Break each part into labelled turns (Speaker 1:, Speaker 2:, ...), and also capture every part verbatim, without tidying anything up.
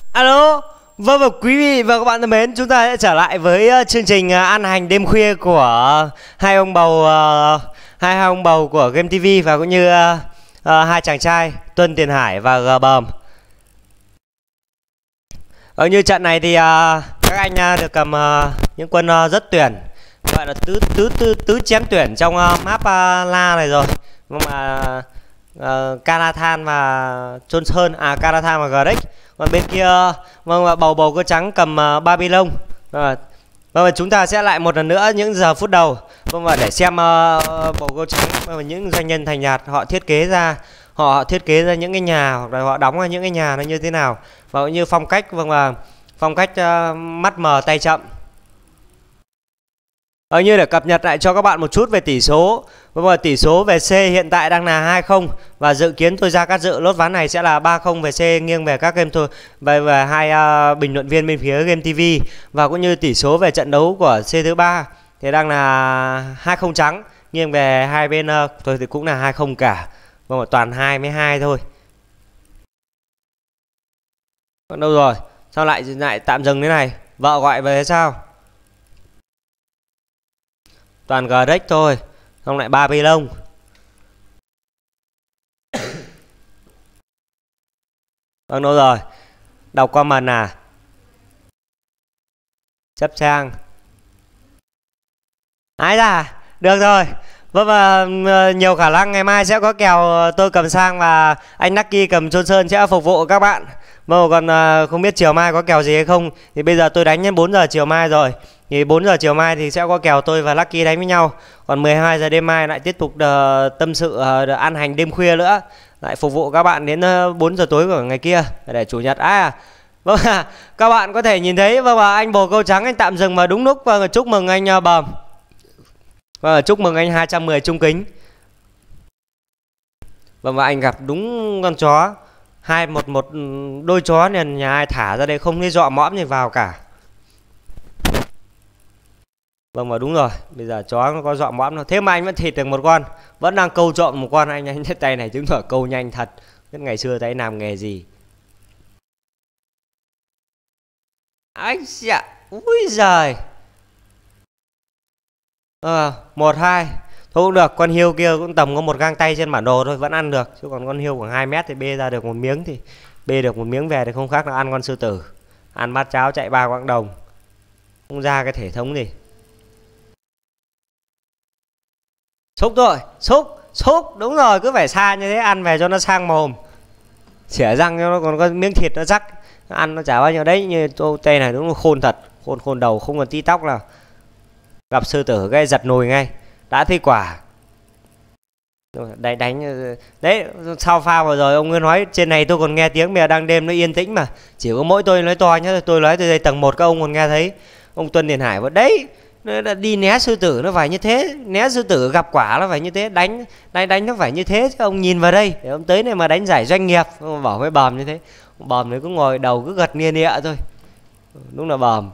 Speaker 1: Alo, vâng và quý vị và các bạn thân mến, chúng ta sẽ trở lại với uh, chương trình uh, ăn hành đêm khuya của uh, hai ông bầu uh, hai, hai ông bầu của Game ti vi và cũng như uh, uh, hai chàng trai Tuân Tiền Hải và G Bờm. Ở như trận này thì uh, các anh uh, được cầm uh, những quân uh, rất tuyển, gọi là tứ tứ tứ tứ chém tuyển trong uh, map uh, La này rồi. Nhưng mà uh, Karathan và Johnson, à Karathan và Grex. Còn bên kia vâng bầu bầu cơ trắng cầm uh, Babylon. Vâng và chúng ta sẽ lại một lần nữa những giờ phút đầu vâng và để xem uh, bầu cơ trắng và những doanh nhân thành đạt họ thiết kế ra họ thiết kế ra những cái nhà hoặc là họ đóng ra những cái nhà nó như thế nào, và cũng như phong cách vâng và phong cách uh, mắt mờ tay chậm. Ở như để cập nhật lại cho các bạn một chút về tỷ số. Vâng và tỷ số về C hiện tại đang là hai không và dự kiến tôi ra các dự lốt ván này sẽ là ba không về C, nghiêng về các game thôi về về hai uh, bình luận viên bên phía Game ti vi. Và cũng như tỷ số về trận đấu của C thứ ba thì đang là hai không trắng, nghiêng về hai bên uh, thôi thì cũng là hai không cả. Vâng toàn hai với hai thôi. Còn đâu rồi? Sao lại lại tạm dừng thế này? Vợ gọi về sao? Toàn Grex thôi, xong lại Babylon. Vâng đâu rồi? Đọc comment à? Chấp trang. Ái da, được rồi. Vâng và nhiều khả năng ngày mai sẽ có kèo tôi cầm sang và anh Lucky cầm Johnson sẽ phục vụ các bạn. Vâng còn không biết chiều mai có kèo gì hay không thì bây giờ tôi đánh đến bốn giờ chiều mai rồi. Thì bốn giờ chiều mai thì sẽ có kèo tôi và Lucky đánh với nhau. Còn mười hai giờ đêm mai lại tiếp tục uh, tâm sự uh, ăn hành đêm khuya nữa. Lại phục vụ các bạn đến uh, bốn giờ tối của ngày kia để chủ nhật. À, vâng à, các bạn có thể nhìn thấy vâng và anh bồ câu trắng anh tạm dừng mà đúng lúc. Vâng chúc mừng anh uh, Bờm. Vâng chúc mừng anh hai trăm mười trung kính. Vâng và anh gặp đúng con chó. Hai một một đôi chó nên nhà ai thả ra đây không thấy dọ mõm gì vào cả. Vâng và đúng rồi, bây giờ chó nó có dọ mõm đâu. Thế mà anh vẫn thịt được một con. Vẫn đang câu trộm một con. Anh anh tay này chứng tỏ câu nhanh thật. Biết ngày xưa thấy làm nghề gì. Anh dạ, úi giời. Ờ, một hai. Thôi cũng được, con hiêu kia cũng tầm có một gang tay trên bản đồ thôi, vẫn ăn được. Chứ còn con hiêu khoảng hai mét thì bê ra được một miếng thì bê được một miếng về thì không khác là ăn con sư tử. Ăn bát cháo chạy ba quãng đồng. Không ra cái thể thống gì. Xúc rồi, xúc, xúc, đúng rồi, cứ phải xa như thế, ăn về cho nó sang mồm. Xỉa răng cho nó còn có miếng thịt nó chắc. Ăn nó chả bao nhiêu đấy, như tô tê này đúng là khôn thật, khôn khôn đầu, không còn tí tóc nào. Gặp sư tử gây giật nồi ngay, đã thấy quả. Đấy, đánh đấy, sau pha vừa rồi ông cứ nói trên này tôi còn nghe tiếng bây giờ đang đêm nó yên tĩnh mà. Chỉ có mỗi tôi nói to nhá, tôi nói từ đây tầng một các ông còn nghe thấy. Ông Tuân Tiền Hải vào đấy. Nó đi né sư tử nó phải như thế, né sư tử gặp quả nó phải như thế, đánh đánh đánh nó phải như thế. Chứ ông nhìn vào đây để ông tới này mà đánh giải doanh nghiệp, ông bảo với Bờm như thế. Bờm này cứ ngồi đầu cứ gật nia nịa thôi, đúng là Bờm.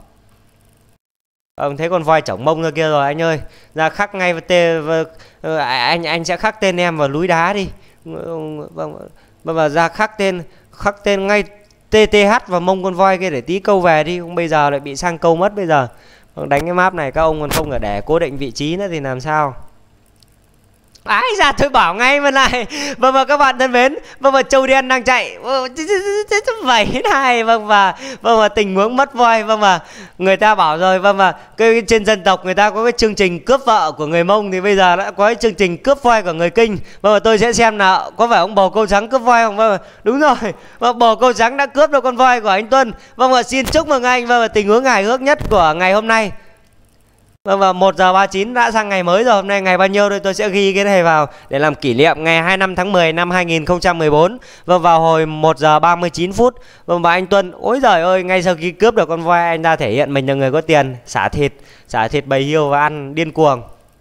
Speaker 1: Ông thấy con voi chổng mông ra kia rồi anh ơi, ra khắc ngay vào tê anh anh sẽ khắc tên em vào núi đá đi. Vâng và ra khắc tên khắc tên ngay tê tê hát vào mông con voi kia để tí câu về đi, không bây giờ lại bị sang câu mất bây giờ. Đánh cái map này các ông còn không ở để cố định vị trí nữa thì làm sao. Ái ra tôi bảo ngay bên này. Vâng và các bạn thân mến, vâng và Châu Đen đang chạy vậy này. Vâng và vâng và tình huống mất voi. Vâng và người ta bảo rồi, vâng và cái trên dân tộc người ta có cái chương trình cướp vợ của người Mông, thì bây giờ đã có cái chương trình cướp voi của người Kinh. Vâng và tôi sẽ xem nào có phải ông bồ câu trắng cướp voi không. Vâng và đúng rồi, vâng, bồ câu trắng đã cướp được con voi của anh Tuân. Vâng và xin chúc mừng anh. Vâng và tình huống hài hước nhất của ngày hôm nay. Vâng và một giờ ba mươi chín đã sang ngày mới rồi. Hôm nay ngày bao nhiêu đây tôi sẽ ghi cái này vào để làm kỷ niệm ngày hai mươi lăm tháng mười năm hai nghìn không trăm mười bốn. Vâng vào hồi một giờ ba mươi chín phút. Vâng và anh Tuân, ôi giời ơi, ngay sau khi cướp được con voi anh ta thể hiện mình là người có tiền, xả thịt, xả thịt bầy hiêu và ăn điên cuồng.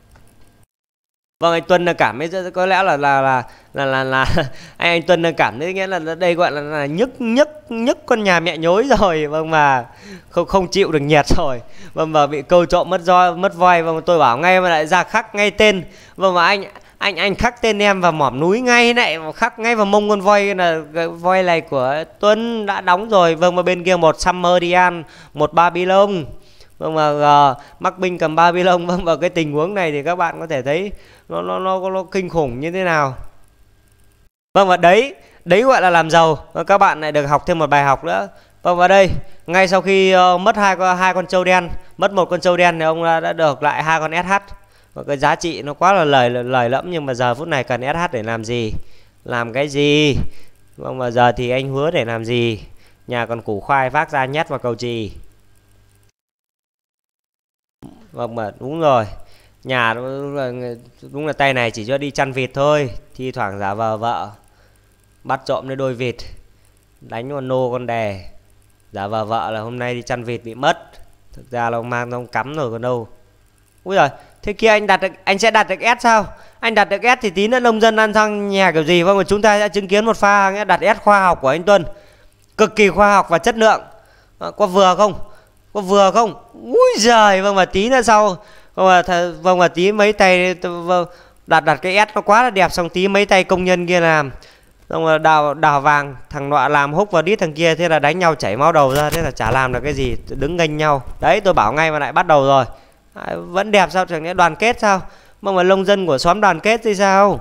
Speaker 1: Vâng anh Tuân cảm thấy có lẽ là là là là là, là anh anh Tuân cảm thấy nghĩa là đây gọi là, là nhức nhức nhức con nhà mẹ nhối rồi. Vâng mà không không chịu được nhiệt rồi. Vâng mà bị câu trộm mất roi mất voi. Vâng tôi bảo ngay mà lại ra khắc ngay tên. Vâng mà anh anh anh khắc tên em vào mỏm núi ngay này, khắc ngay vào mông con voi, là voi này của Tuân đã đóng rồi. Vâng, mà bên kia một Sumerian, một Babylon. Vâng, mà uh, Mắc Binh cầm Babylon. Vâng, vào cái tình huống này thì các bạn có thể thấy nó nó nó, nó kinh khủng như thế nào. Vâng, và đấy đấy gọi là làm giàu. Các bạn lại được học thêm một bài học nữa. Vâng, và đây ngay sau khi uh, mất hai hai con trâu đen, mất một con trâu đen thì ông đã, đã được lại hai con ét hát. Và cái giá trị nó quá là lời lời lẫm, nhưng mà giờ phút này cần ét hát để làm gì? Làm cái gì? Vâng, mà giờ thì anh hứa để làm gì? Nhà còn củ khoai vác ra nhét vào cầu chì. Vâng, mà đúng rồi. Nhà đúng là, đúng là tay này chỉ cho đi chăn vịt thôi. Thi thoảng giả vờ vợ bắt trộm lấy đôi vịt, đánh con nô con đè, giả vờ vợ là hôm nay đi chăn vịt bị mất. Thực ra là ông mang ông cắm rồi còn đâu. Úi giời, thế kia anh đặt được, anh sẽ đặt được S sao? Anh đặt được S thì tí nữa nông dân ăn sang nhà kiểu gì? Vâng, chúng ta sẽ chứng kiến một pha đặt S khoa học của anh Tuân. Cực kỳ khoa học và chất lượng. À, có vừa không? Có vừa không? Úi giời, vâng, mà tí nữa sau, vâng mà, th vâng mà tí mấy tay vâng, đặt đặt cái S nó quá là đẹp, xong tí mấy tay công nhân kia làm. Xong rồi đào đào vàng, thằng nọ làm húc vào đít thằng kia, thế là đánh nhau chảy máu đầu ra, thế là chả làm được cái gì, đứng nghênh nhau. Đấy, tôi bảo ngay mà lại bắt đầu rồi. À, vẫn đẹp sao, chẳng lẽ đoàn kết sao? Mà mà nông dân của xóm đoàn kết thì sao?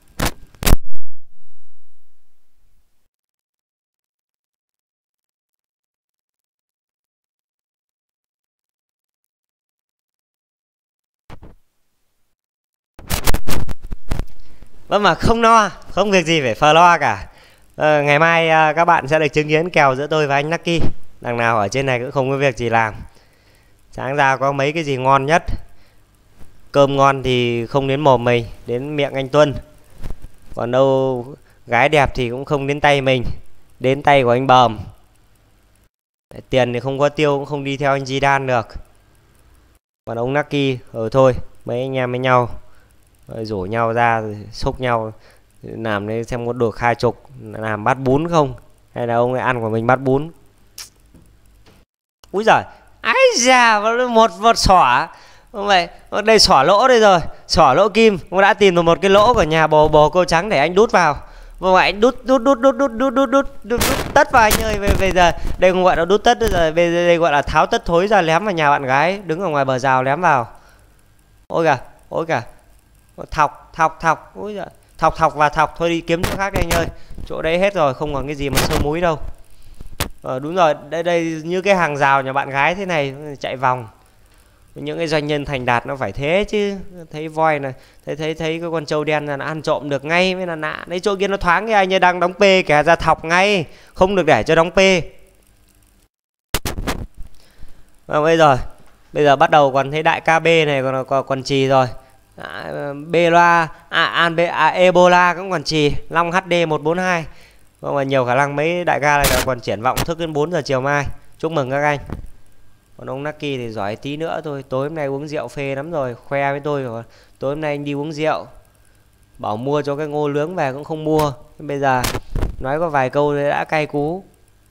Speaker 1: Vâng, mà không no, không việc gì phải phờ lo cả. à, Ngày mai à, các bạn sẽ được chứng kiến kèo giữa tôi và anh Lucky. Đằng nào ở trên này cũng không có việc gì làm. Sáng ra có mấy cái gì ngon nhất. Cơm ngon thì không đến mồm mình, đến miệng anh Tuân. Còn đâu gái đẹp thì cũng không đến tay mình, đến tay của anh Bờm. Tiền thì không có tiêu cũng không đi theo anh Zidane được. Còn ông Lucky, ờ thôi, mấy anh em với nhau rồi rủ nhau ra rồi xúc nhau làm đấy, xem có được hai chục làm bát bún không, hay là ông ấy ăn của mình bát bún. Úi giời, ái da, một một xỏ vậy, đây xỏ lỗ đây rồi, xỏ lỗ kim. Ông đã tìm được một cái lỗ của nhà bồ bồ cô trắng để anh đút vào. Vâng, anh đút đút đút đút đút đút đút đút đút tất vào anh ơi. Bây giờ đây không gọi là đút tất rồi, bây giờ đây gọi là tháo tất thối ra lém vào nhà bạn gái đứng ở ngoài bờ rào lém vào. Ôi kìa, ôi kìa, thọc thọc thọc, ôi giời, thọc thọc và thọc. Thôi đi kiếm chỗ khác đây anh ơi, chỗ đấy hết rồi, không còn cái gì mà sơ múi đâu. Ờ, đúng rồi, đây đây như cái hàng rào nhà bạn gái thế này, chạy vòng. Những cái doanh nhân thành đạt nó phải thế chứ. Thấy voi này, thấy thấy thấy cái con trâu đen là nó ăn trộm được ngay mới là nạ. Đấy, chỗ kia nó thoáng cái anh ấy đang đóng P kẻ ra thọc ngay, không được để cho đóng P. Và bây giờ bây giờ bắt đầu còn thấy đại ca B này còn còn, còn trì rồi. À, Bela, à, An, à, Ebola cũng còn trì, Long hát đê một bốn hai. Vâng, mà nhiều khả năng mấy đại ca này là còn triển vọng thức đến bốn giờ chiều mai. Chúc mừng các anh. Còn ông Lucky thì giỏi tí nữa thôi. Tối hôm nay uống rượu phê lắm rồi, khoe với tôi rồi. Tối hôm nay anh đi uống rượu, bảo mua cho cái ngô nướng về cũng không mua. Bây giờ nói có vài câu thì đã cay cú.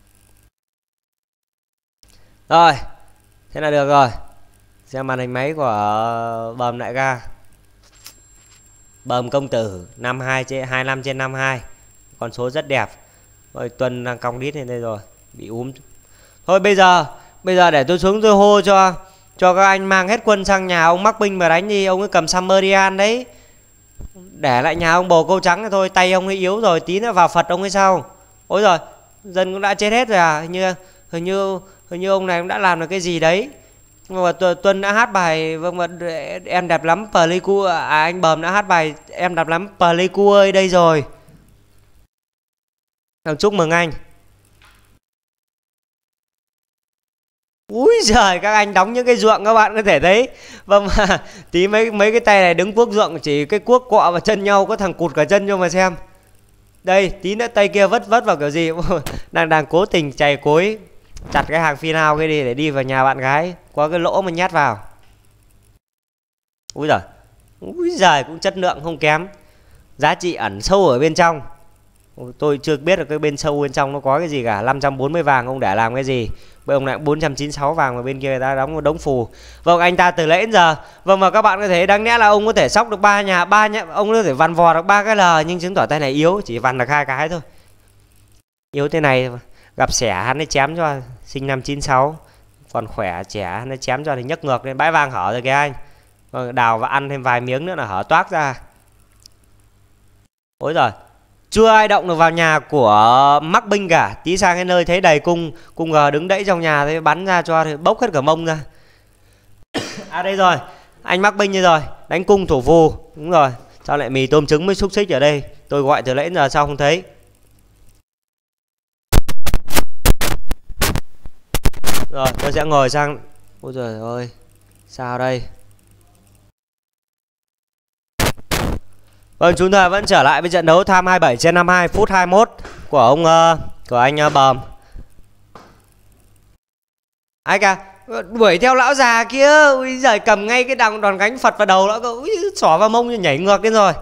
Speaker 1: Rồi, thế là được rồi. Xem màn hình máy của Bờm đại ca. Bờm công tử năm hai trên hai mươi lăm trên năm mươi hai. Con số rất đẹp. Rồi Tuân đang cong đít lên đây rồi, bị úm. Thôi bây giờ Bây giờ để tôi xuống tôi hô cho cho các anh mang hết quân sang nhà ông Mắc Binh mà đánh đi. Ông ấy cầm Sumerian đấy, để lại nhà ông bồ câu trắng thì thôi. Tay ông ấy yếu rồi, tí nữa vào Phật ông ấy sau. Ôi rồi, dân cũng đã chết hết rồi à? Hình như hình như hình như ông này cũng đã làm được cái gì đấy. Mà Tuân đã hát bài vâng mà em đẹp lắm Pleiku, à anh Bờm đã hát bài em đẹp lắm Pleiku ơi đây rồi. Chúc mừng anh. Úi giời, các anh đóng những cái ruộng các bạn có thể thấy. Vâng, mà tí mấy mấy cái tay này đứng cuốc ruộng, chỉ cái cuốc cọ vào chân nhau, có thằng cụt cả chân cho mà xem. Đây, tí nữa tay kia vất vất vào kiểu gì. đang đang cố tình chày cối chặt cái hàng final cái đi để đi vào nhà bạn gái, có cái lỗ mà nhét vào. Úi giời, úi giời, cũng chất lượng không kém, giá trị ẩn sâu ở bên trong. Tôi chưa biết được cái bên sâu bên trong nó có cái gì cả. Năm trăm bốn mươi vàng ông để làm cái gì? Bây ông lại bốn trăm chín mươi sáu vàng, mà bên kia người ta đóng một đống phù. Vâng, anh ta từ nãy đến giờ. Vâng, và các bạn có thể đáng lẽ là ông có thể sóc được ba nhà, ba nhà, ông có thể vằn vò được ba cái L, nhưng chứng tỏ tay này yếu, chỉ vằn được hai cái thôi. Yếu thế này gặp xẻ hắn ấy chém cho, sinh năm chín sáu còn khỏe trẻ, nó chém cho thì nhấc ngược lên, bãi vàng hở rồi kìa anh. Vâng, đào và ăn thêm vài miếng nữa là hở toác ra. Ôi giời, chưa ai động được vào nhà của Mắc Binh cả. Tí sang cái nơi thấy đầy cung, cung G đứng đẫy trong nhà, thì bắn ra cho thì bốc hết cả mông ra. À đây rồi, anh Mắc Binh như rồi, đánh cung thủ phù. Đúng rồi, sao lại mì tôm trứng với xúc xích ở đây? Tôi gọi từ nãy đến giờ sao không thấy? Rồi, tôi sẽ ngồi sang. Ôi trời ơi, sao đây? Vâng, chúng ta vẫn trở lại với trận đấu tham hai mươi bảy trên năm mươi hai, phút hai mươi mốt của ông uh, của anh uh, Bờm. Ai cả đuổi theo lão già kia, ui giời, cầm ngay cái đòn đòn gánh phật vào đầu lão, ui xỏ vào mông như nhảy ngược lên rồi.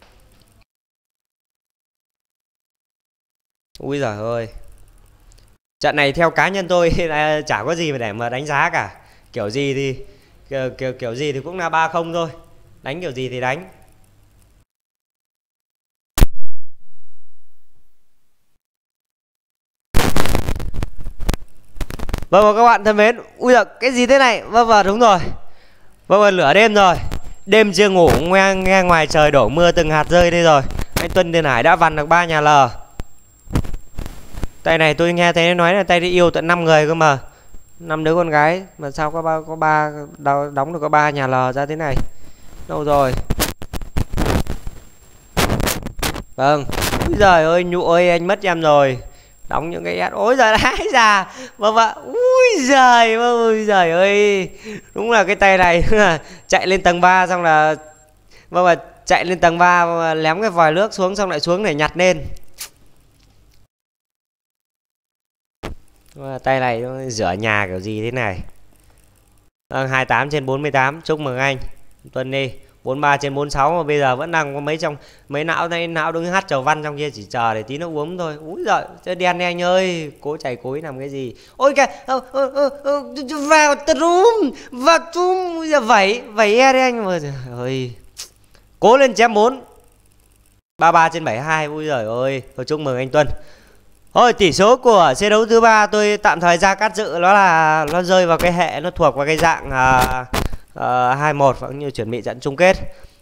Speaker 1: Ui giời ơi. Trận này theo cá nhân tôi là chả có gì mà để mà đánh giá cả. Kiểu gì thì kiểu, kiểu, kiểu gì thì cũng là ba không thôi. Đánh kiểu gì thì đánh. Vâng, và các bạn thân mến, ui giời, cái gì thế này? Vâng, vâng, đúng rồi. Vâng, vâng, lửa đêm rồi. Đêm chưa ngủ, nghe, nghe ngoài trời đổ mưa từng hạt rơi đây rồi. Anh Tuân Tiền Hải đã vằn được ba nhà L. Tay này tôi nghe thấy nói là tay đi yêu tận năm người cơ mà. Năm đứa con gái mà sao có ba có ba đóng được có ba nhà L ra thế này. Đâu rồi? Vâng. Úi giời ơi, nhụ ơi, anh mất em rồi. Đóng những cái ad. Ôi giời ơi, già. Vâng vâng. Ui giời, ôi giời ơi. Đúng là cái tay này chạy lên tầng ba xong là vâng và chạy lên tầng ba lém cái vòi nước xuống xong lại xuống để nhặt lên. Tay này nó rửa nhà kiểu gì thế này. Vâng, hai mươi tám trên bốn mươi tám, chúc mừng anh Tuân đi. Bốn mươi ba trên bốn mươi sáu mà bây giờ vẫn đang có mấy trong mấy não này, não đứng hát chầu văn trong kia chỉ chờ để tí nó uống thôi. Úi giời, chơi đen đi anh ơi, cố chảy cối làm cái gì. Ôi kìa, vào trùm, vào trùm, bây giờ vẩy, vẩy e đi anh. Ôi giời ơi, cố lên chém bốn. ba mươi ba trên bảy mươi hai, ui giời ơi, thôi chúc mừng anh Tuân. Thôi tỷ số của xe đấu thứ ba tôi tạm thời ra cắt dự, nó là nó rơi vào cái hệ, nó thuộc vào cái dạng uh, uh, hai một cũng như chuẩn bị trận chung kết.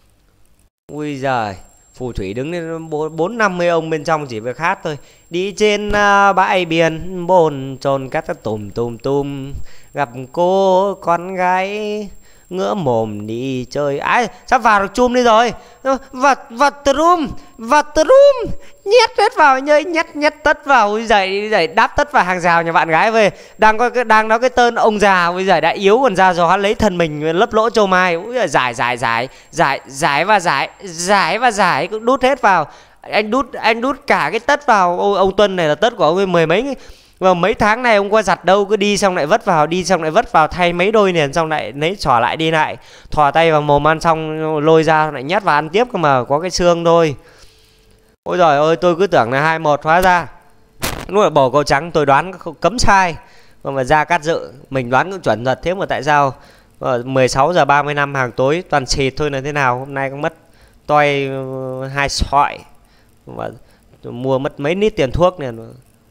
Speaker 1: Ui giời, phù thủy đứng đến bốn năm mươi ông bên trong chỉ việc hát thôi. Đi trên uh, bãi biển bồn trồn cát tùm tùm tùm, gặp cô con gái ngỡ mồm đi chơi. Ai sắp vào được chum đi rồi. Vật vật trum, vật trum, nhét hết vào nhơi, nhét nhét tất vào. Ui giời, giời đáp tất vào hàng rào nhà bạn gái về. Đang có cái đang nói cái tên ông già, ui giời đã yếu còn ra gió lấy thân mình lấp lỗ châu mai. Ui giời, giải giải giải giải giải và giải giải và giải cũng đút hết vào. Anh đút anh đút cả cái tất vào. Ô, ông Tuân này là tất của ông ấy mười mấy và mấy tháng này ông có giặt đâu, cứ đi xong lại vất vào, đi xong lại vất vào, thay mấy đôi liền xong lại lấy xỏ lại đi lại, thò tay vào mồm ăn xong lôi ra lại nhét vào ăn tiếp cơ mà, có cái xương thôi. Ôi giời ơi, tôi cứ tưởng là hai một, hóa ra lúc là bầu câu trắng tôi đoán cấm sai mà ra cắt dự mình đoán cũng chuẩn thật. Thế mà tại sao mười sáu giờ ba mươi lăm hàng tối toàn xịt thôi là thế nào? Hôm nay cũng mất toi hai sọi mà mua mất mấy lít tiền thuốc này.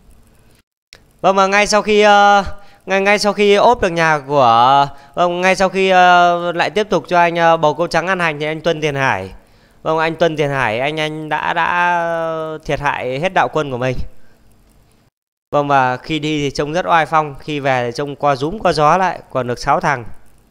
Speaker 1: Vâng, mà ngay sau khi uh, ngay ngay sau khi ốp được nhà của vâng ngay sau khi uh, lại tiếp tục cho anh uh, bầu câu trắng ăn hành thì anh Tuân Tiền Hải, vâng anh Tuân Tiền Hải anh anh đã đã thiệt hại hết đạo quân của mình. Vâng, và khi đi thì trông rất oai phong, khi về thì trông qua rúm qua gió lại, còn được sáu thằng.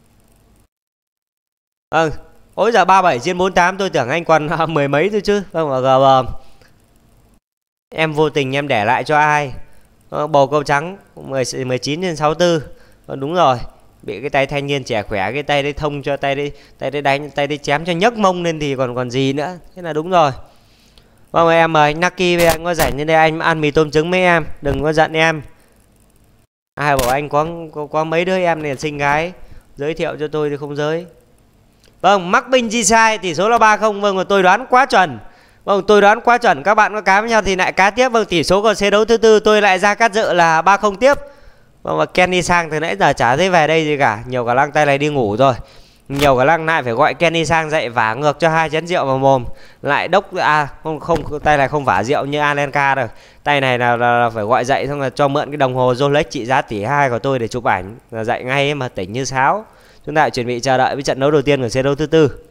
Speaker 1: Vâng, ôi giờ ba mươi bảy trên bốn mươi tám, tôi tưởng anh còn uh, mười mấy thôi chứ. Vâng, và gờ em vô tình em để lại cho ai? Bầu câu trắng mười chín trên sáu mươi tư. Đúng rồi, bị cái tay thanh niên trẻ khỏe, cái tay đấy thông cho tay đấy, tay đấy đánh, tay đấy chém cho nhấc mông lên thì còn còn gì nữa. Thế là đúng rồi. Vâng, em mời anh Nucky với anh có rảnh lên đây anh ăn mì tôm trứng mấy em, đừng có giận em. Ai bảo anh có có, có mấy đứa em này xinh gái, giới thiệu cho tôi thì không giới. Vâng, Mắc Binh chi sai, tỷ số là ba không. Vâng, và tôi đoán quá chuẩn. Vâng, tôi đoán quá chuẩn, các bạn có cá với nhau thì lại cá tiếp. Vâng, tỷ số của xe đấu thứ tư tôi lại ra cắt dự là ba không tiếp. Vâng, và Kenny sang từ nãy giờ chả thấy về đây gì cả. Nhiều khả năng tay này đi ngủ rồi. Nhiều khả năng lại phải gọi Kenny sang dậy vả ngược cho hai chén rượu vào mồm. Lại đốc à không không tay này không vả rượu như Alenka được. Tay này là, là, là phải gọi dậy xong là cho mượn cái đồng hồ Rolex trị giá tỷ hai của tôi để chụp ảnh, là dậy ngay mà tỉnh như sáo. Chúng ta chuẩn bị chờ đợi với trận đấu đầu tiên của xe đấu thứ tư.